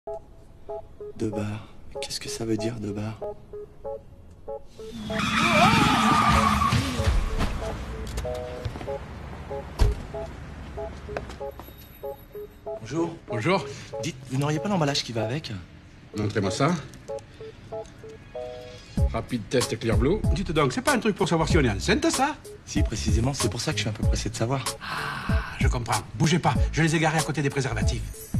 De bar. Qu'est-ce que ça veut dire, de bar? Bonjour. Bonjour. Dites, vous n'auriez pas l'emballage qui va avec? Montrez-moi ça. Rapide test Clear Blue. Dites donc, c'est pas un truc pour savoir si on est enceinte, ça? Si, précisément, c'est pour ça que je suis un peu pressé de savoir. Ah, je comprends. Bougez pas, je les ai garés à côté des préservatifs.